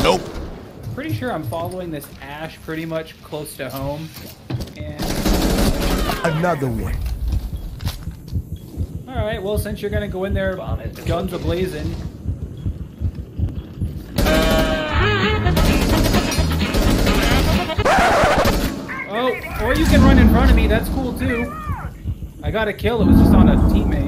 Nope. Pretty sure I'm following this ash pretty much close to home. And Another one. alright, well, since you're gonna go in there guns a-blazing. Oh, or you can run in front of me, that's cool too. I got a kill, it was just on a teammate.